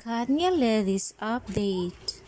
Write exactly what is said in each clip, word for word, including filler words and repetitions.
Katniel Ladies Update.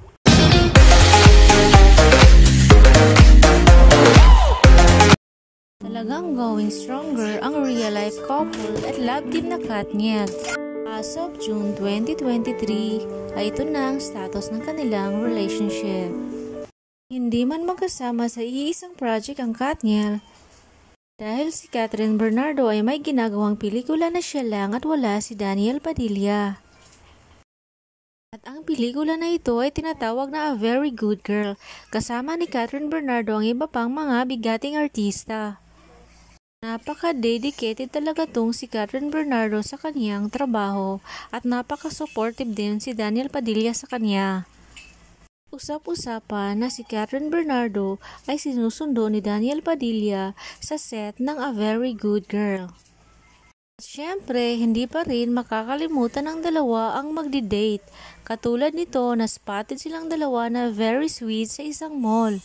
Talagang going stronger ang real-life couple at love team na Katniel. As of June twenty twenty-three, ay ito na ang status ng kanilang relationship. Hindi man magkasama sa iisang project ang Katniel, dahil si Kathryn Bernardo ay may ginagawang pelikula na siya lang at wala si Daniel Padilla. At ang pelikula na ito ay tinatawag na A Very Good Girl, kasama ni Kathryn Bernardo ang iba pang mga bigating artista. Napaka-dedicated talaga tong si Kathryn Bernardo sa kanyang trabaho at napaka-supportive din si Daniel Padilla sa kanya. Usap-usapan na si Kathryn Bernardo ay sinusundo ni Daniel Padilla sa set ng A Very Good Girl. At syempre, hindi pa rin makakalimutan ng dalawa ang magdi-date. Katulad nito na spotted silang dalawa na very sweet sa isang mall.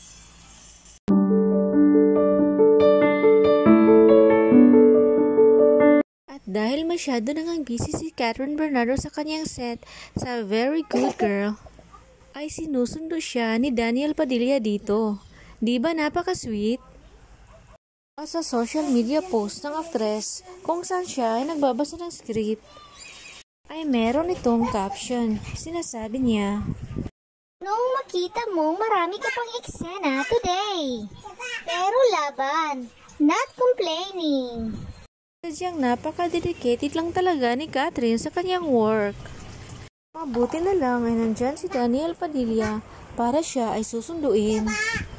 At dahil masyado nang busy si Kathryn Bernardo sa kanyang set sa A Very Good Girl, ay sinusundo siya ni Daniel Padilla dito. Di ba napaka-sweet? At sa social media post ng actress kung saan siya ay nagbabasa ng script, ay meron itong caption. Sinasabi niya, "Noong makita mo, marami ka pang eksena today. Pero laban, not complaining." Sadyang napaka-dedicated lang talaga ni Kathryn sa kanyang work. Mabuti na lang ay nandyan si Daniel Padilla para siya ay susunduin.